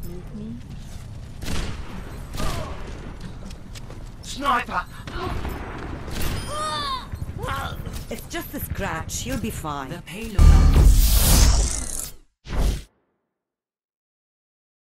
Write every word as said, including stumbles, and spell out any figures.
Need me? Sniper! It's just a scratch. You'll be fine. The payload.